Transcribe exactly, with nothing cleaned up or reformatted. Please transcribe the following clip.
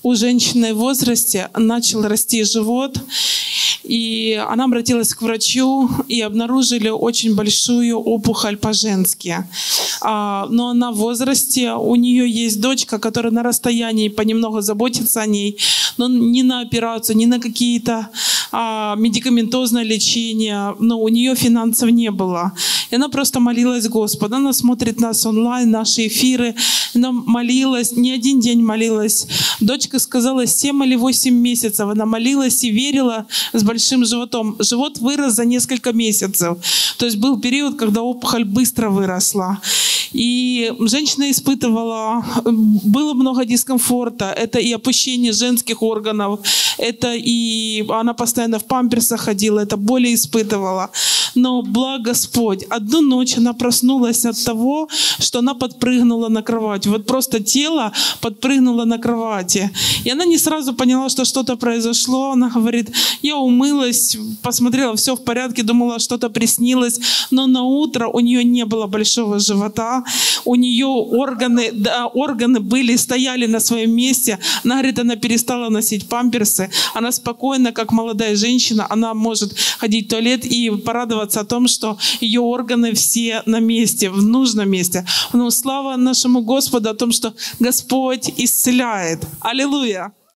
у женщины в возрасте начал расти живот, и она обратилась к врачу, и обнаружили очень большую опухоль по-женски. А, но она в возрасте, у нее есть дочка, которая на расстоянии понемногу заботится о ней, но не на операцию, не на какие-то а, медикаментозное лечение, но у нее финансов не было. И она просто молилась Господу. Она смотрит нас онлайн, наши эфиры. Она молилась, не один день молилась. Дочка сказала, семь или восемь месяцев она молилась и верила с большим животом. Живот вырос за несколько месяцев. То есть был период, когда опухоль быстро выросла. И женщина испытывала, было много дискомфорта. Это и опущение женских органов, это и она постоянно в памперсах ходила, это боли испытывала. Но благ Господь. Одну ночь она проснулась от того, что она подпрыгнула на кровать. Вот просто тело подпрыгнуло на кровати. И она не сразу поняла, что что-то произошло. Она говорит, я умылась, посмотрела, все в порядке, думала, что-то приснилось. Но на утро у нее не было большого живота. У нее органы, да, органы были, стояли на своем месте. Она говорит, она перестала носить памперсы. Она спокойно, как молодая женщина, она может ходить в туалет и порадоваться о том, что ее органы все на месте, в нужном месте. Но слава нашему Господу о том, что Господь исцеляет. Аллилуйя!